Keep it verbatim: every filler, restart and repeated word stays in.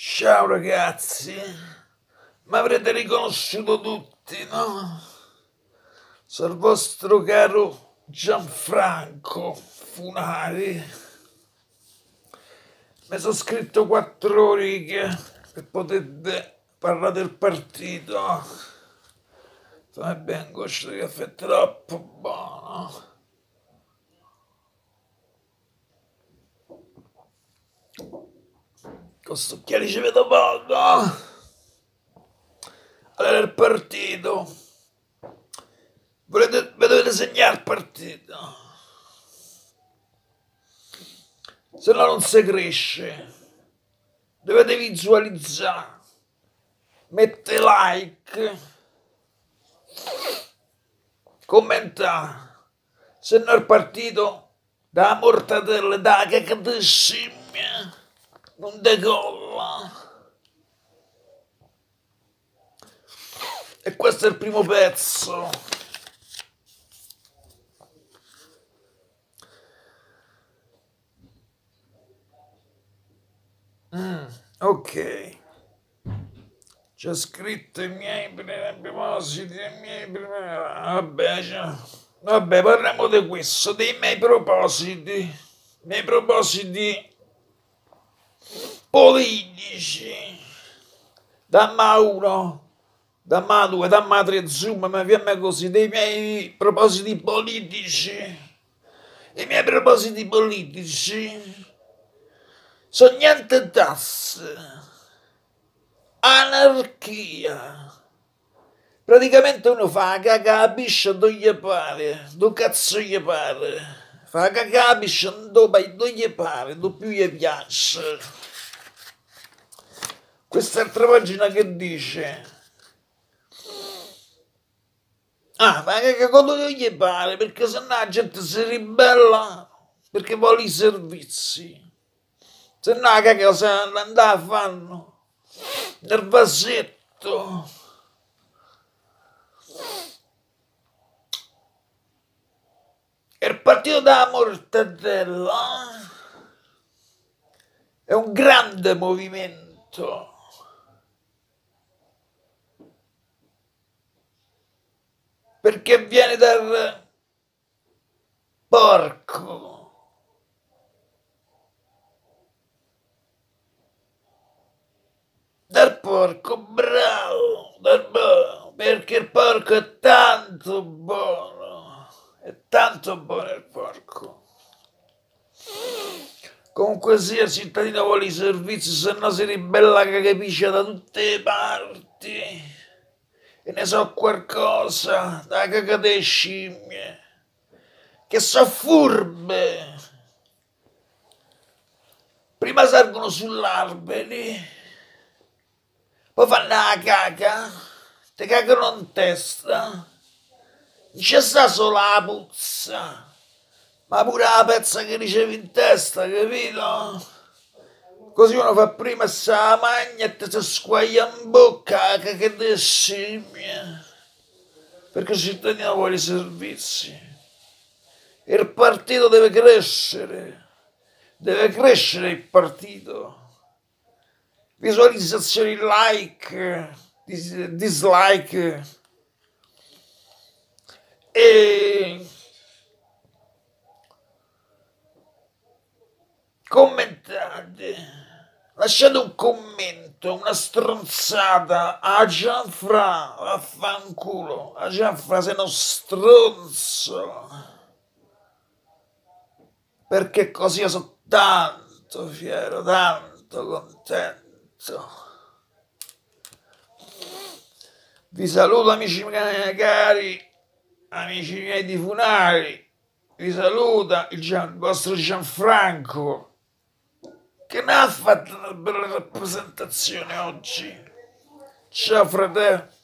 Ciao ragazzi, mi avrete riconosciuto tutti, no? Sono il vostro caro Gianfranco Funari. Mi sono scritto quattro righe per poter parlare del partito. Fammi bene un goccio di caffè troppo buono. Con sto occhiali ci vedo poco. Allora il partito. Volete, ve dovete segnare il partito. Se no non si cresce. Dovete visualizzare. Mette like. Commentare. Se no il partito da mortadella, da cacca di scimmia non decolla. E questo è il primo pezzo. Mm, ok. C'è scritto i miei propositi, i miei Vabbè, cioè... Vabbè, parliamo di questo, dei miei propositi. Miei propositi politici. Da Mauro, da Madue, da Madre Zoom, ma viene così, dei miei propositi politici. I miei propositi politici sono niente tasse, anarchia. Praticamente uno fa cagà la piscia dove gli pare, dove cazzo gli pare. Fa cagà la piscia dove gli pare, dove più gli piace. Quest'altra pagina che dice: ah, ma che dove gli pare, perché sennò la gente si ribella perché vuole i servizi. Se no che cosa andava a fanno nel vasetto. E il partito della mortadella è un grande movimento. Perché viene dal porco. Dal porco, bravo, dal buono, perché il porco è tanto buono, è tanto buono il porco. Comunque sia, il cittadino vuole i servizi, se no si ribella che capisce da tutte le parti. E ne so qualcosa, da cacca delle scimmie, che so furbe. Prima salgono sull'alberi, poi fanno la caca, te cagano in testa, non c'è sta solo la puzza, ma pure la pezza che ricevi in testa, capito? Così uno fa prima sta magna e te si squaglia in bocca la caca delle scimmie, perché il cittadino vuole i servizi. E il partito deve crescere, deve crescere il partito. Visualizzazioni, like, dis dislike e commentate, lasciate un commento, una stronzata a Gianfra, vaffanculo, a Gianfra sei uno stronzo, perché così io sono tanto fiero, tanto contento. Vi saluto amici miei cari, amici miei di Funari, vi saluta il, Gian, il vostro Gianfranco, che ne ha fatto una bella rappresentazione oggi. Ciao fratello.